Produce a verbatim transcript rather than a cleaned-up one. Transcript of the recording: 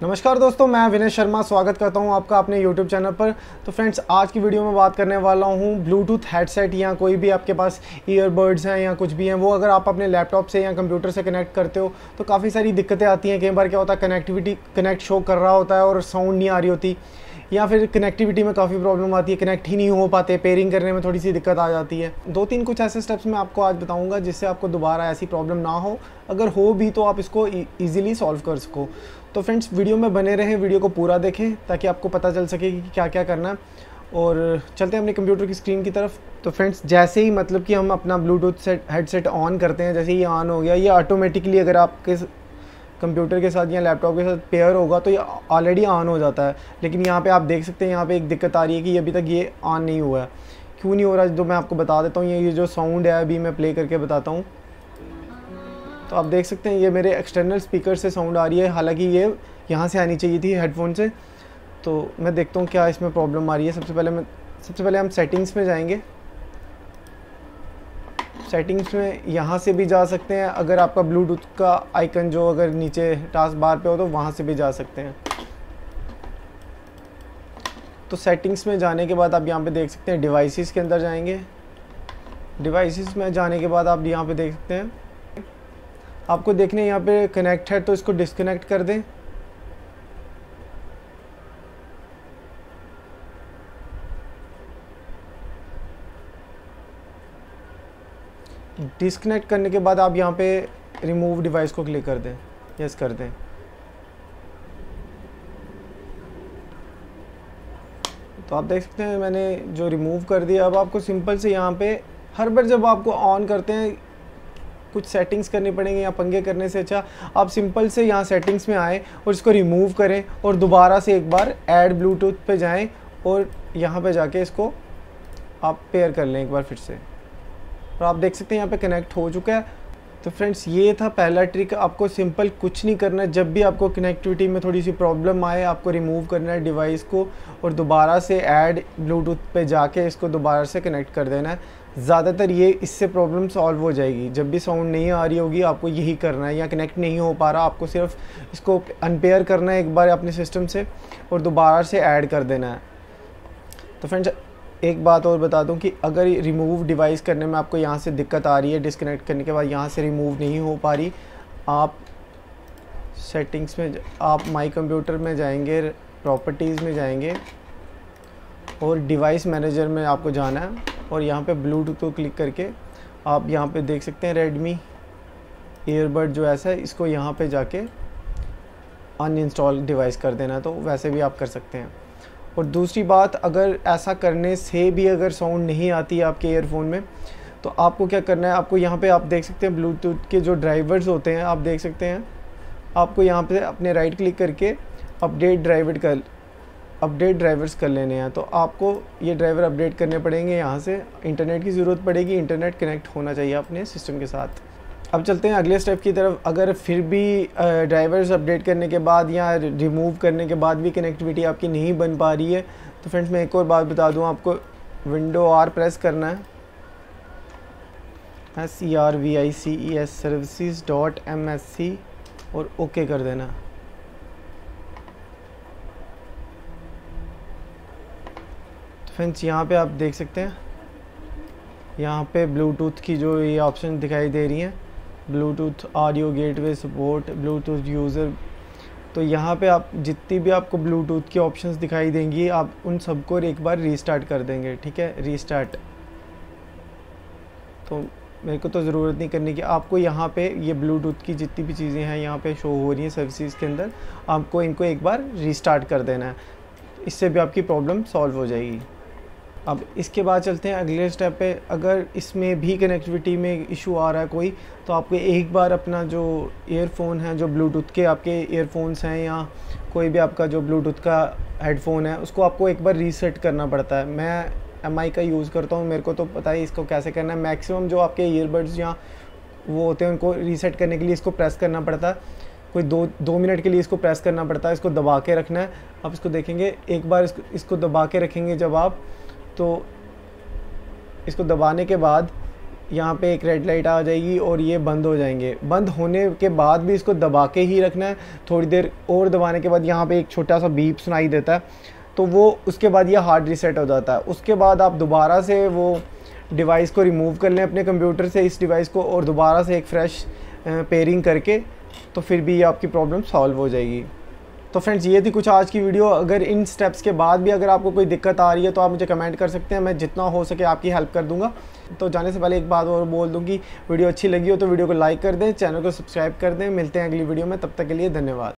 नमस्कार दोस्तों, मैं विनय शर्मा स्वागत करता हूं आपका अपने यूट्यूब चैनल पर। तो फ्रेंड्स, आज की वीडियो में बात करने वाला हूं ब्लूटूथ हेडसेट या कोई भी आपके पास ईयरबड्स हैं या कुछ भी हैं, वो अगर आप अपने लैपटॉप से या कंप्यूटर से कनेक्ट करते हो तो काफ़ी सारी दिक्कतें आती हैं। कई बार क्या होता है, कनेक्टिविटी कनेक्ट शो कर रहा होता है और साउंड नहीं आ रही होती, या फिर कनेक्टिविटी में काफ़ी प्रॉब्लम आती है, कनेक्ट ही नहीं हो पाते, पेयरिंग करने में थोड़ी सी दिक्कत आ जाती है। दो तीन कुछ ऐसे स्टेप्स मैं आपको आज बताऊंगा जिससे आपको दोबारा ऐसी प्रॉब्लम ना हो, अगर हो भी तो आप इसको ईजिली सॉल्व कर सको। तो फ्रेंड्स, वीडियो में बने रहें, वीडियो को पूरा देखें ताकि आपको पता चल सके कि क्या क्या करना है। और चलते हैं अपने कंप्यूटर की स्क्रीन की तरफ। तो फ्रेंड्स, जैसे ही मतलब कि हम अपना ब्लूटूथ सेट हेडसेट ऑन करते हैं, जैसे ही ये ऑन हो गया, ये ऑटोमेटिकली अगर आपके कंप्यूटर के साथ या लैपटॉप के साथ पेयर होगा तो ये ऑलरेडी ऑन हो जाता है। लेकिन यहाँ पे आप देख सकते हैं, यहाँ पे एक दिक्कत आ रही है कि अभी तक ये ऑन नहीं हुआ है। क्यों नहीं हो रहा, जो मैं आपको बता देता हूँ। ये ये जो साउंड है अभी मैं प्ले करके बताता हूँ। तो आप देख सकते हैं ये मेरे एक्सटर्नल स्पीकर से साउंड आ रही है, हालांकि ये यहाँ से आनी चाहिए थी हेडफोन से। तो मैं देखता हूँ क्या इसमें प्रॉब्लम आ रही है। सबसे पहले मैं सबसे पहले हम सेटिंग्स में जाएंगे। सेटिंग्स में यहाँ से भी जा सकते हैं, अगर आपका ब्लूटूथ का आइकन जो अगर नीचे टास्क बार पे हो तो वहाँ से भी जा सकते हैं। तो सेटिंग्स में जाने के बाद आप यहाँ पे देख सकते हैं डिवाइसेस के अंदर जाएंगे। डिवाइसेस में जाने के बाद आप यहाँ पे देख सकते हैं, आपको देखने यहाँ पे कनेक्ट है तो इसको डिस्कनेक्ट कर दें। डिस्कनेक्ट करने के बाद आप यहाँ पे रिमूव डिवाइस को क्लिक कर दें, यस कर दें। तो आप देख सकते हैं मैंने जो रिमूव कर दिया। अब आपको सिंपल से यहाँ पे हर बार जब आपको ऑन करते हैं कुछ सेटिंग्स करनी पड़ेंगी, या पंगे करने से अच्छा आप सिंपल से यहाँ सेटिंग्स में आएँ और इसको रिमूव करें और दोबारा से एक बार ऐड ब्लूटूथ पे जाएं और यहाँ पे जाके इसको आप पेयर कर लें एक बार फिर से। और आप देख सकते हैं यहाँ पे कनेक्ट हो चुका है। तो फ्रेंड्स, ये था पहला ट्रिक। आपको सिंपल कुछ नहीं करना है, जब भी आपको कनेक्टिविटी में थोड़ी सी प्रॉब्लम आए आपको रिमूव करना है डिवाइस को और दोबारा से ऐड ब्लूटूथ पे जाके इसको दोबारा से कनेक्ट कर देना है। ज़्यादातर ये इससे प्रॉब्लम सॉल्व हो जाएगी। जब भी साउंड नहीं आ रही होगी आपको यही करना है, या कनेक्ट नहीं हो पा रहा, आपको सिर्फ इसको अनपेयर करना है एक बार अपने सिस्टम से और दोबारा से ऐड कर देना है। तो फ्रेंड्स, एक बात और बता दूं कि अगर रिमूव डिवाइस करने में आपको यहाँ से दिक्कत आ रही है, डिस्कनेक्ट करने के बाद यहाँ से रिमूव नहीं हो पा रही, आप सेटिंग्स में आप माई कंप्यूटर में जाएंगे, प्रॉपर्टीज़ में जाएंगे और डिवाइस मैनेजर में आपको जाना है और यहाँ पे ब्लूटूथ को क्लिक करके आप यहाँ पे देख सकते हैं रेडमी ईयरबड जो ऐसा है, इसको यहाँ पे जाके अनइंस्टॉल डिवाइस कर देना। तो वैसे भी आप कर सकते हैं। और दूसरी बात, अगर ऐसा करने से भी अगर साउंड नहीं आती है आपके ईयरफोन में तो आपको क्या करना है, आपको यहाँ पे आप देख सकते हैं ब्लूटूथ के जो ड्राइवर्स होते हैं, आप देख सकते हैं, आपको यहाँ पे अपने राइट क्लिक करके अपडेट ड्राइवर कर अपडेट ड्राइवर्स कर लेने हैं। तो आपको ये ड्राइवर अपडेट करने पड़ेंगे। यहाँ से इंटरनेट की ज़रूरत पड़ेगी, इंटरनेट कनेक्ट होना चाहिए अपने सिस्टम के साथ। अब चलते हैं अगले स्टेप की तरफ। अगर फिर भी ड्राइवर्स अपडेट करने के बाद या रिमूव करने के बाद भी कनेक्टिविटी आपकी नहीं बन पा रही है तो फ्रेंड्स, मैं एक और बात बता दूं, आपको विंडो आर प्रेस करना है, S C R V I C E S services dot M S C और ओके कर देना। तो फ्रेंड्स, यहाँ पे आप देख सकते हैं, यहाँ पे ब्लूटूथ की जो ये ऑप्शन दिखाई दे रही हैं, Bluetooth audio gateway support, Bluetooth user. तो यहाँ पे आप जितनी भी आपको ब्लूटूथ की ऑप्शंस दिखाई देंगी आप उन सबको एक बार रीस्टार्ट कर देंगे। ठीक है, रीस्टार्ट। तो मेरे को तो ज़रूरत नहीं करने की, आपको यहाँ पे ये ब्लूटूथ की जितनी भी चीज़ें हैं यहाँ पे शो हो रही हैं सर्विसेज के अंदर, आपको इनको एक बार रीस्टार्ट कर देना है। इससे भी आपकी प्रॉब्लम सॉल्व हो जाएगी। अब इसके बाद चलते हैं अगले स्टेप पे। अगर इसमें भी कनेक्टिविटी में इशू आ रहा है कोई, तो आपको एक बार अपना जो ईयरफोन है, जो ब्लूटूथ के आपके ईयरफोन्स हैं या कोई भी आपका जो ब्लूटूथ का हेडफोन है, उसको आपको एक बार रीसेट करना पड़ता है। मैं एम आई का यूज़ करता हूँ, मेरे को तो पता है इसको कैसे करना है। मैक्सिमम जो आपके ईयरबड्स या वो होते हैं उनको रीसेट करने के लिए इसको प्रेस करना पड़ता है। कोई दो दो मिनट के लिए इसको प्रेस करना पड़ता है, इसको दबा के रखना है। आप इसको देखेंगे, एक बार इसको इसको दबा के रखेंगे जब आप, तो इसको दबाने के बाद यहाँ पे एक रेड लाइट आ जाएगी और ये बंद हो जाएंगे। बंद होने के बाद भी इसको दबा के ही रखना है। थोड़ी देर और दबाने के बाद यहाँ पे एक छोटा सा बीप सुनाई देता है, तो वो उसके बाद ये हार्ड रीसेट हो जाता है। उसके बाद आप दोबारा से वो डिवाइस को रिमूव कर लें अपने कंप्यूटर से, इस डिवाइस को, और दोबारा से एक फ़्रेश पेयरिंग करके, तो फिर भी ये आपकी प्रॉब्लम सॉल्व हो जाएगी। तो फ्रेंड्स, ये थी कुछ आज की वीडियो। अगर इन स्टेप्स के बाद भी अगर आपको कोई दिक्कत आ रही है तो आप मुझे कमेंट कर सकते हैं, मैं जितना हो सके आपकी हेल्प कर दूंगा। तो जाने से पहले एक बात और बोल दूं कि वीडियो अच्छी लगी हो तो वीडियो को लाइक कर दें, चैनल को सब्सक्राइब कर दें। मिलते हैं अगली वीडियो में, तब तक के लिए धन्यवाद।